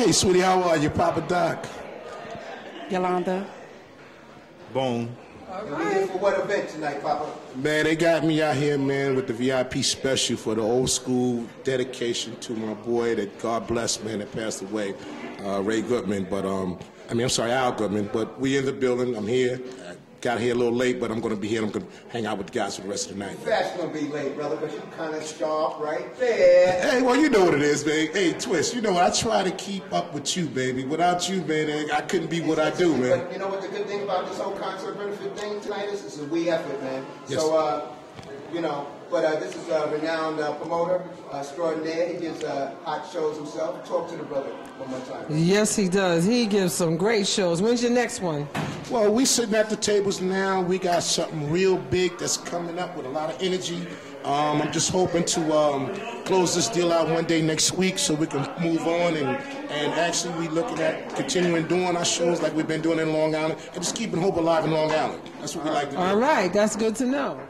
Hey, sweetie, how are you? Papa Doc. Yolanda. Boom. All right. For what event tonight, Papa? Man, they got me out here, man, with the VIP special for the old school dedication to my boy that God bless, man, that passed away, Ray Goodman. But, I'm sorry, Al Goodman. But we in the building. I'm here. I got here a little late, but I'm going to be here. I'm going to hang out with the guys for the rest of the night. Fast going to be late, brother, but you kind of sharp right there. Hey, well, you know what it is, baby. Hey, Twist, you know, I try to keep up with you, baby. Without you, man, I couldn't be what I do, man. But you know what the good thing about this whole concert benefit thing tonight is? It's a we effort, man. Yes. So, this is a renowned promoter extraordinaire. He gives hot shows himself. Talk to the brother one more time. Yes, he does. He gives some great shows. When's your next one? Well, we sitting at the tables now. We got something real big that's coming up with a lot of energy. I'm just hoping to close this deal out one day next week so we can move on and actually we looking at continuing doing our shows like we've been doing in Long Island and just keeping hope alive in Long Island. That's what we like to do. All right, that's good to know.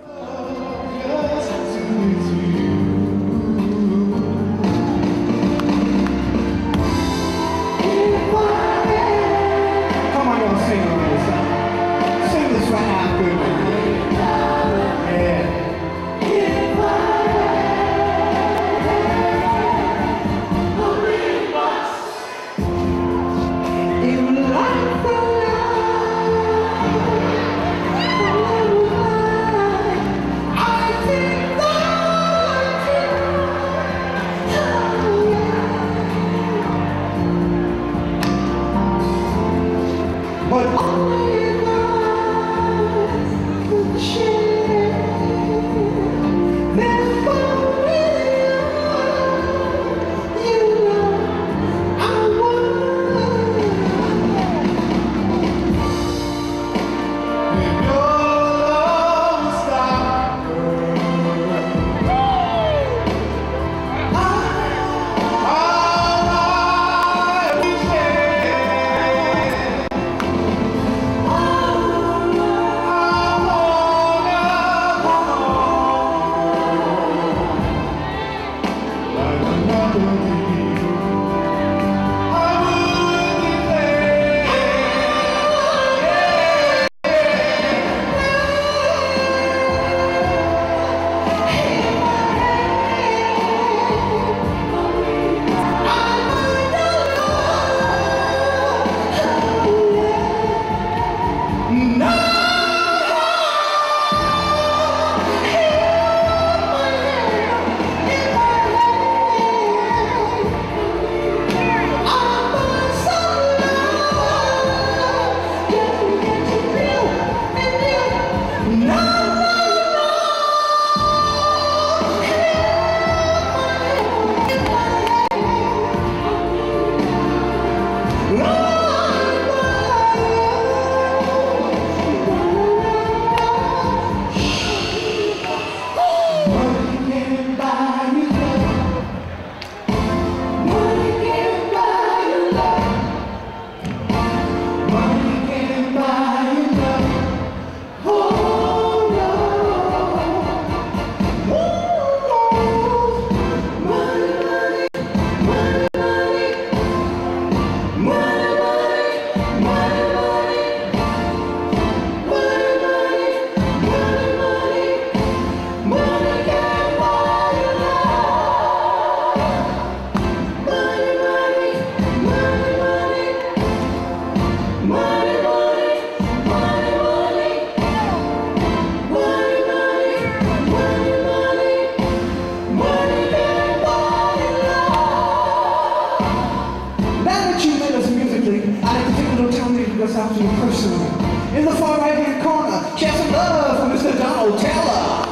In the far right-hand corner, share some love for Mr. Donald Taylor.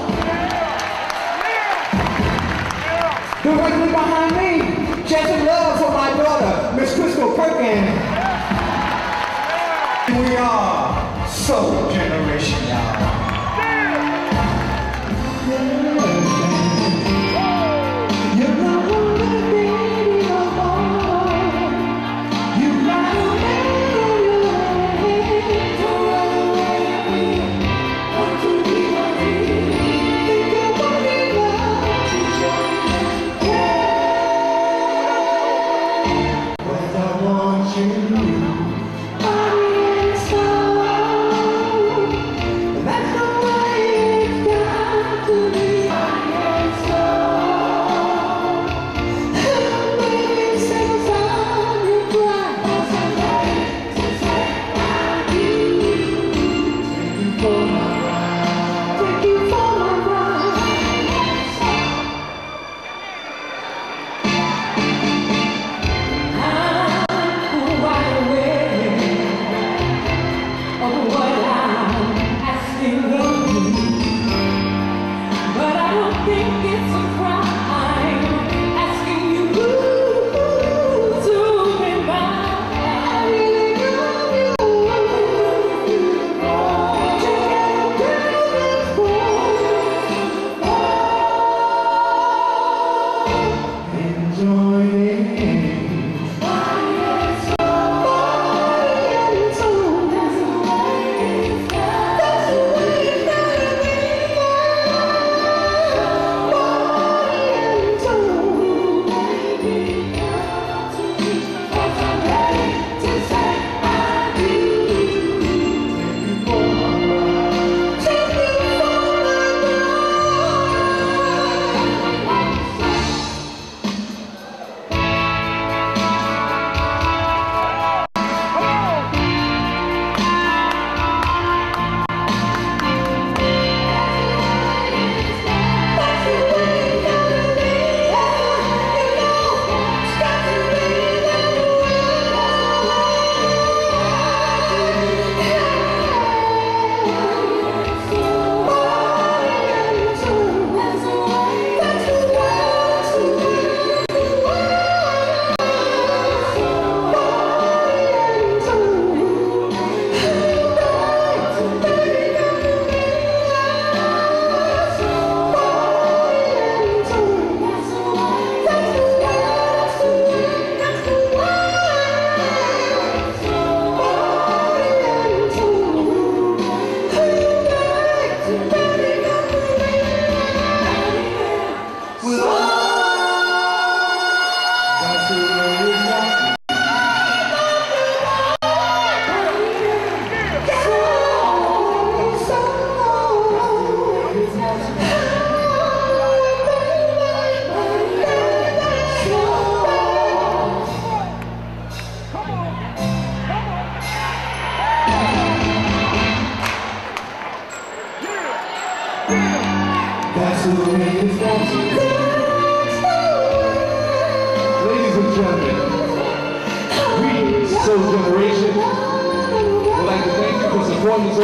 Directly behind me, share some love for my daughter, Miss Crystal Perkins. We are Soul Generation, y'all. When the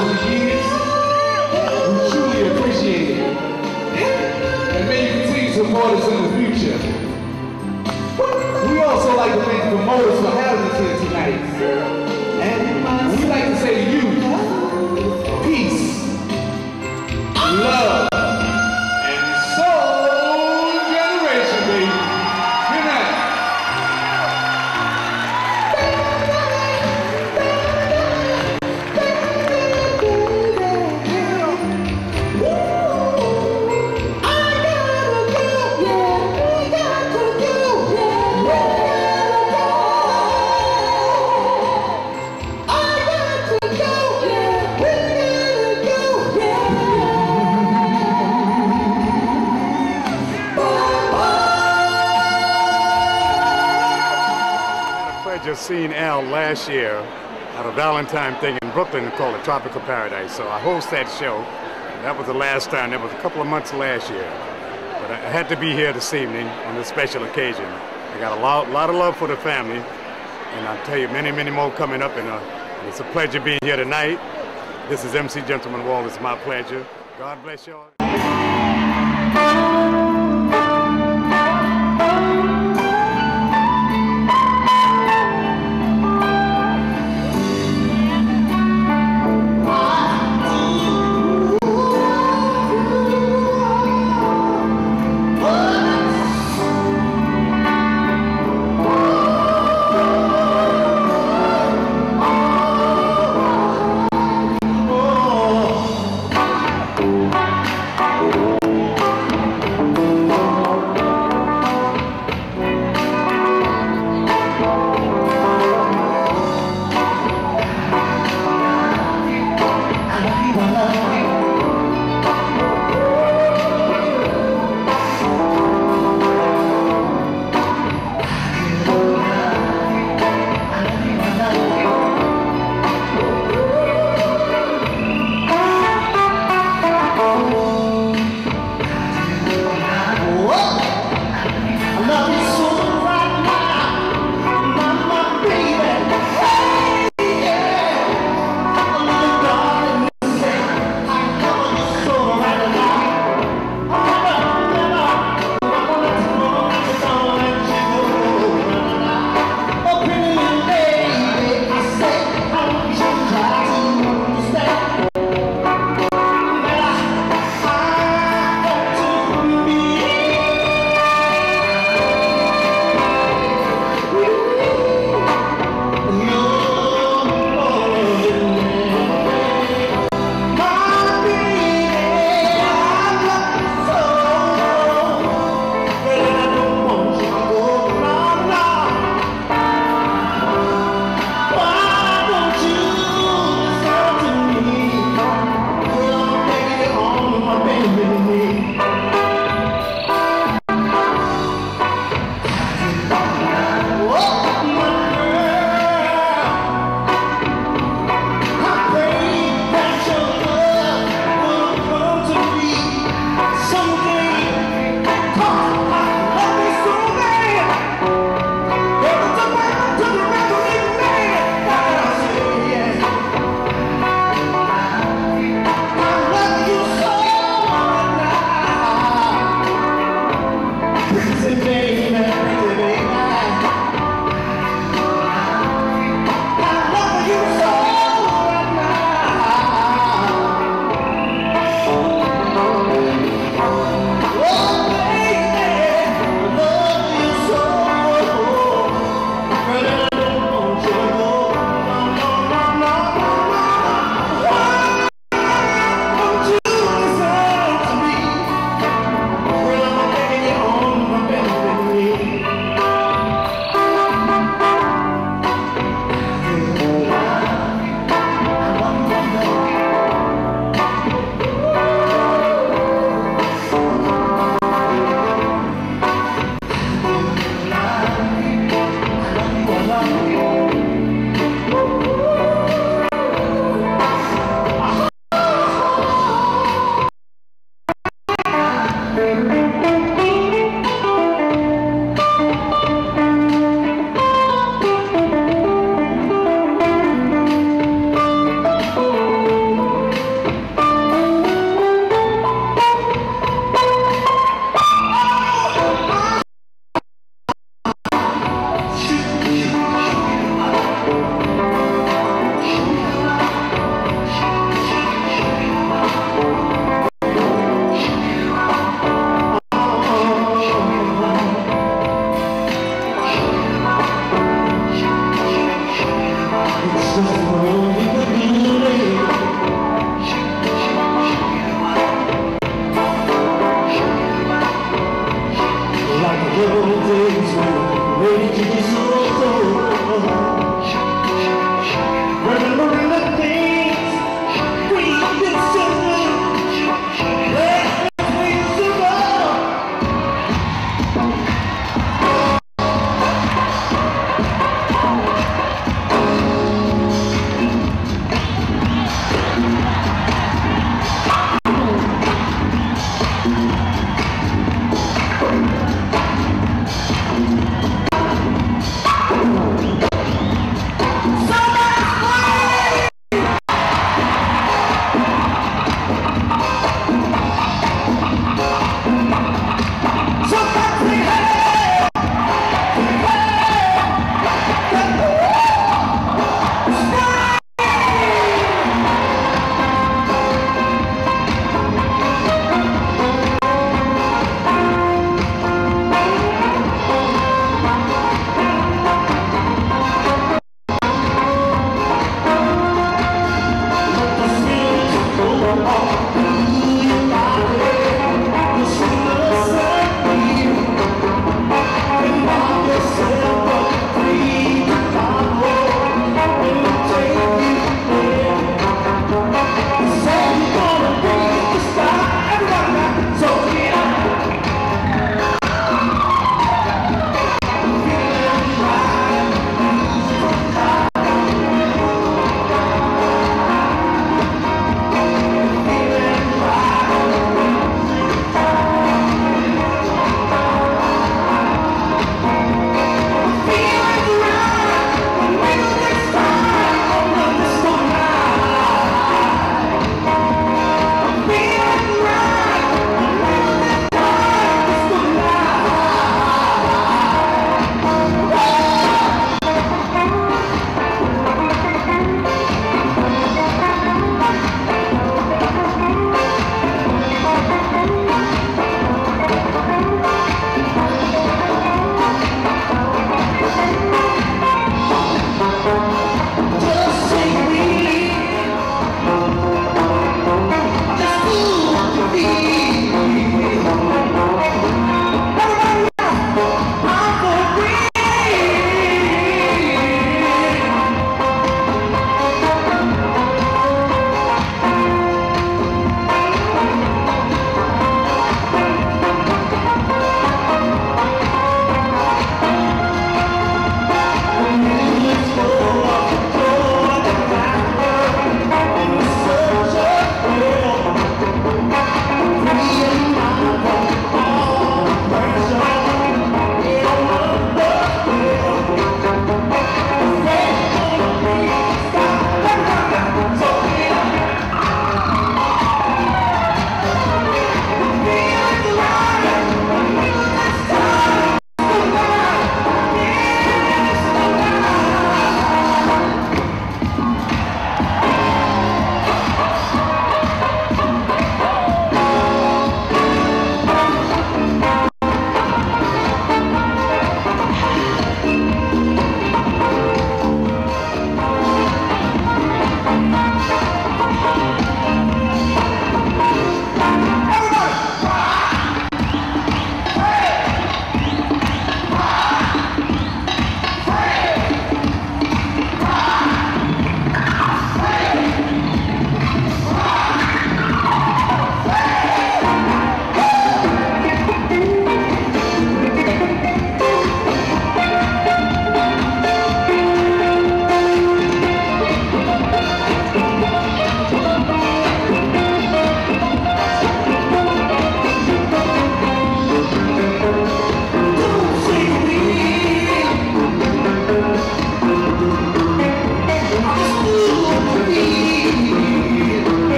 over the years. We truly appreciate it. And may you continue to support us in the future. We also like to thank the promoters for having us here tonight. And we'd like to say to you, peace, love, and soul generation, baby. Good night. Just seen Al last year at a Valentine thing in Brooklyn called the Tropical Paradise. So I host that show. That was the last time. That was a couple of months last year. But I had to be here this evening on this special occasion. I got a lot of love for the family. And I'll tell you, many, many more coming up. And it's a pleasure being here tonight. This is MC Gentleman Wall. It's my pleasure. God bless you all.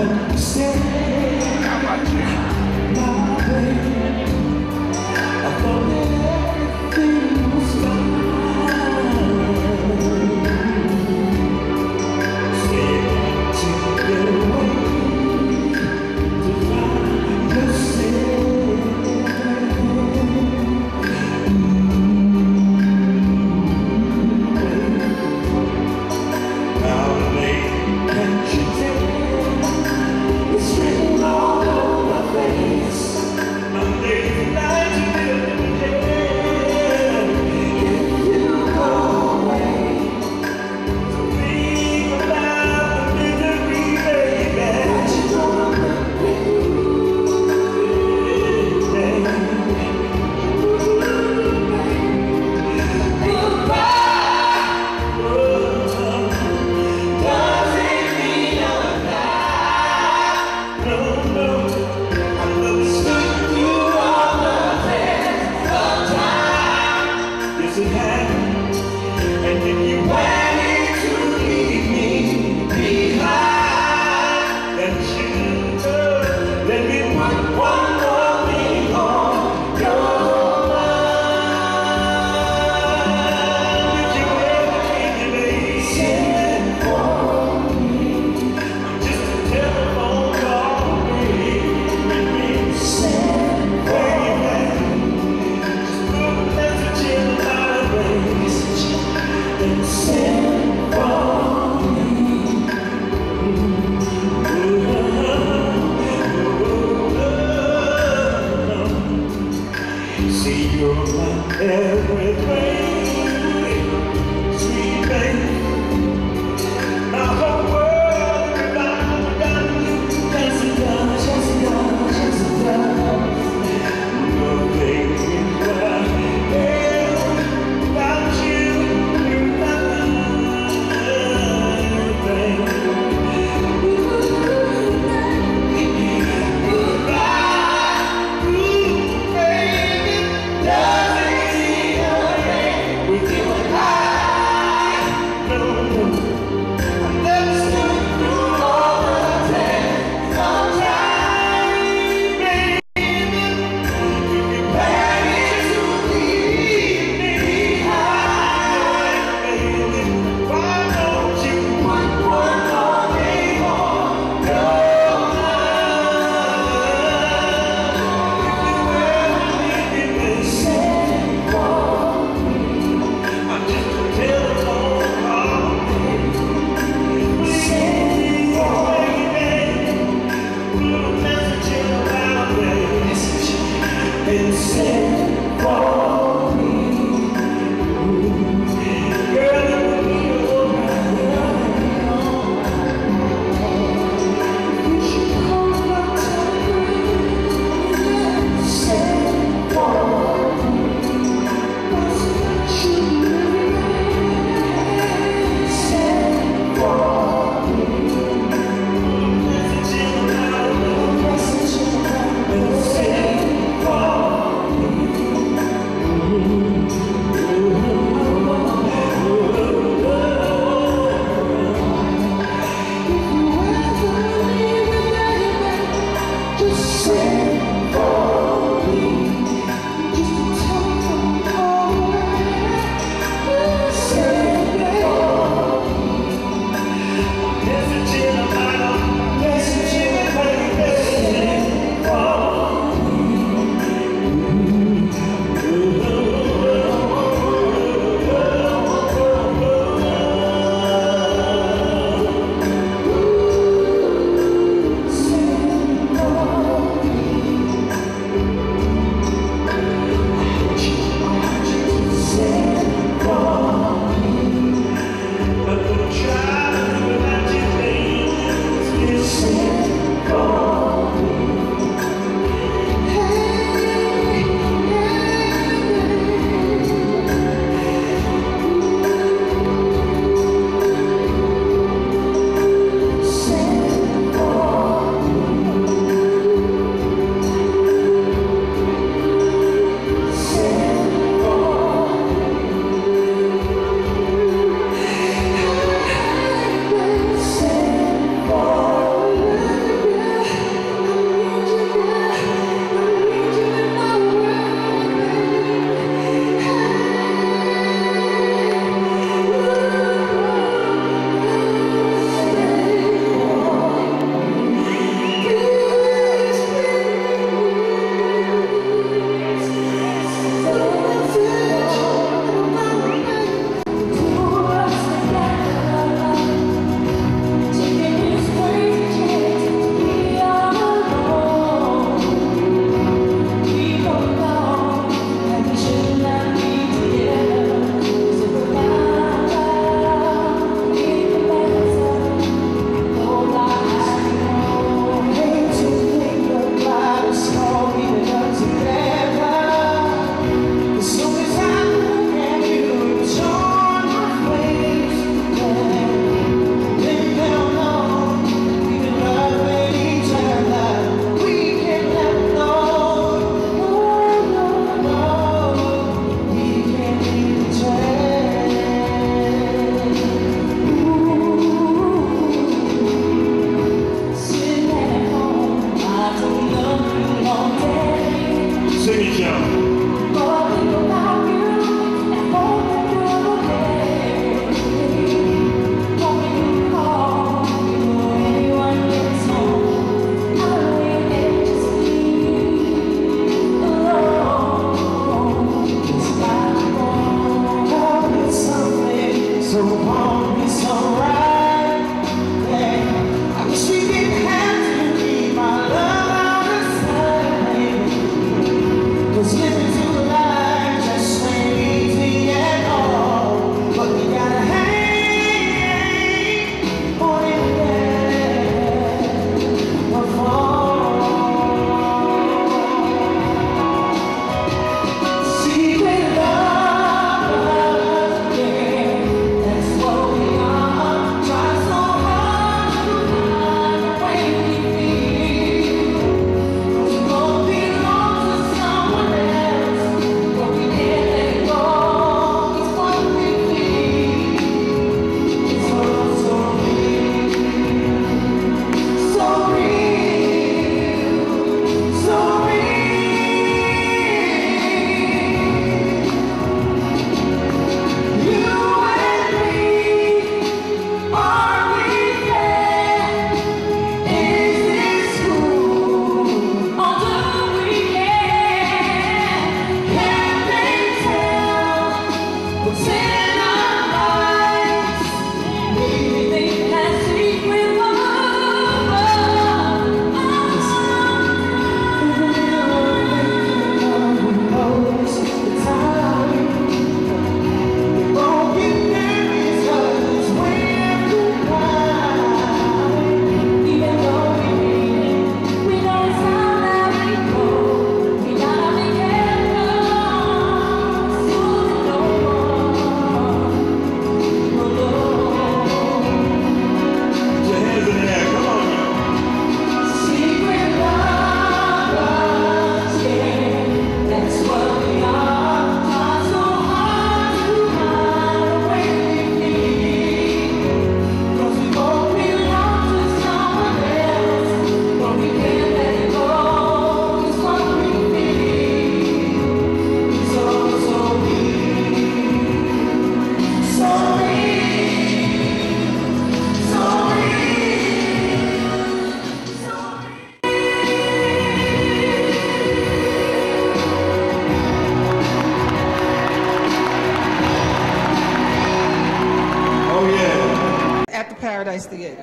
It's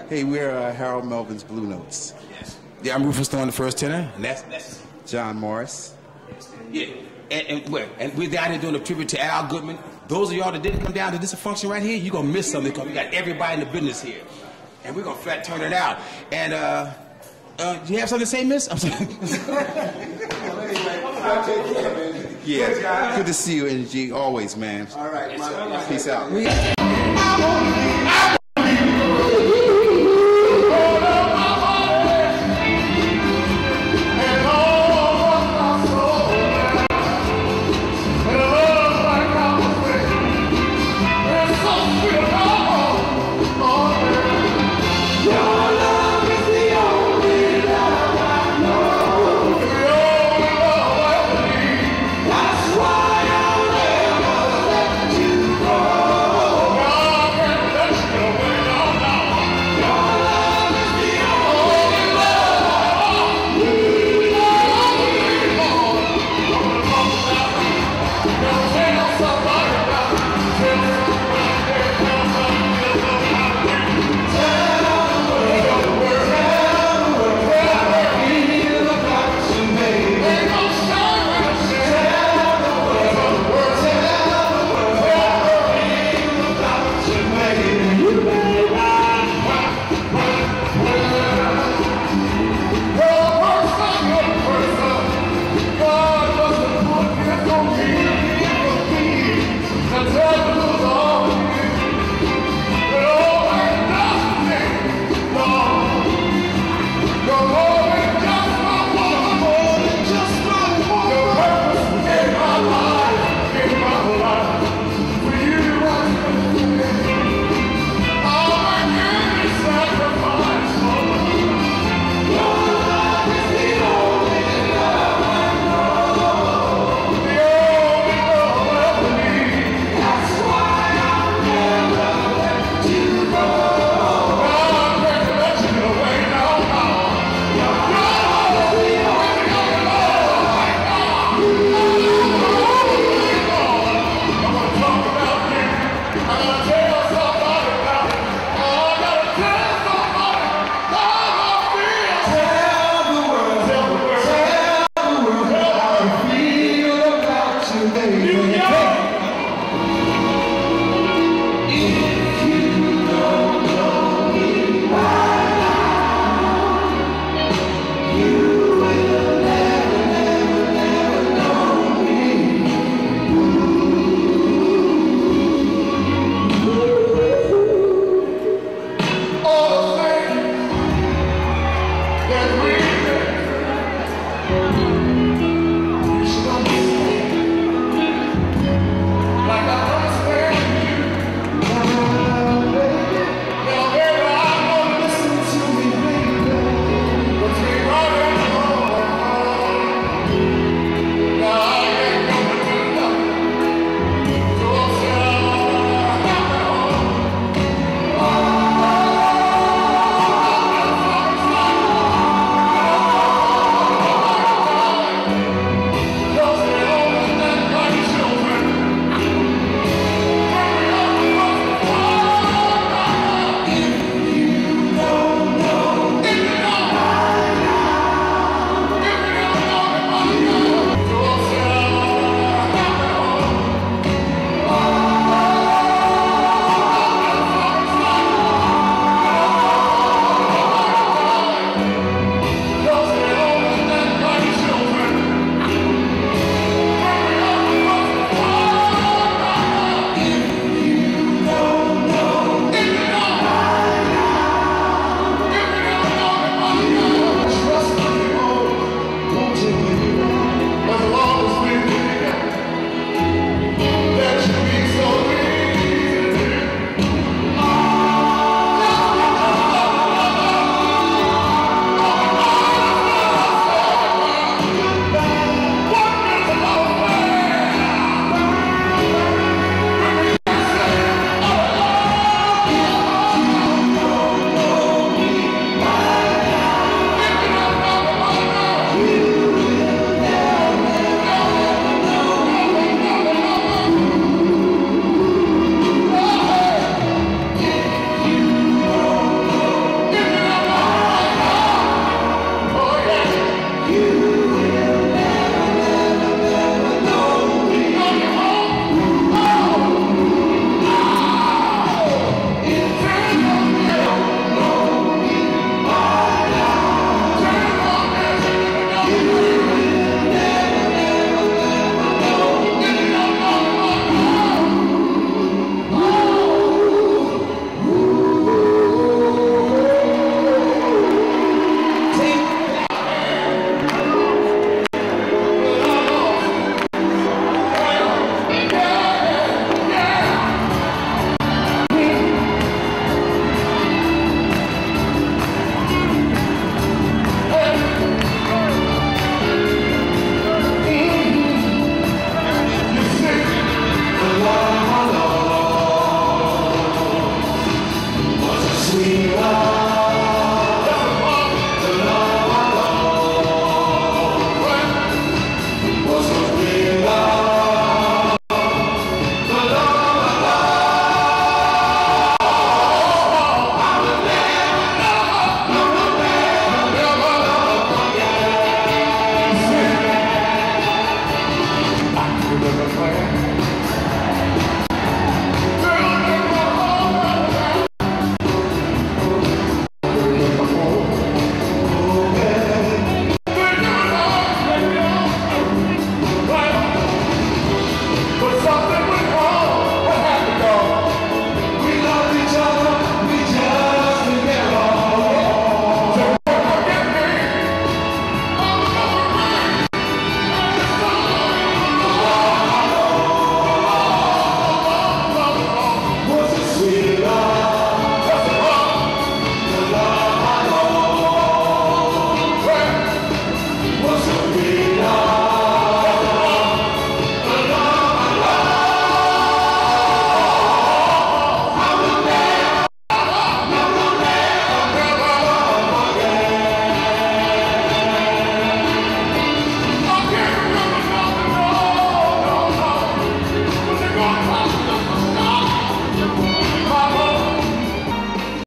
Hey, we're Harold Melvin's Blue Notes. Yes. Yeah, I'm Rufus Thorne, the first tenor, and that's John Morris. yeah. And we're down here doing a tribute to Al Goodman. Those of y'all that didn't come down to this function right here, you're gonna miss something because we got everybody in the business here, and we're gonna flat turn it out. And do you have something to say, Miss? I'm sorry. Yeah, good to see you, NG. Always, man. All right. Peace out.